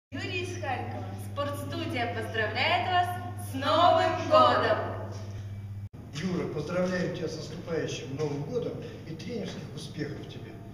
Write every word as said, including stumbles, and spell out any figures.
Юрий из Харькова. Спортстудия поздравляет вас с Новым годом! Юра, поздравляю тебя с наступающим Новым годом и тренерских успехов тебе.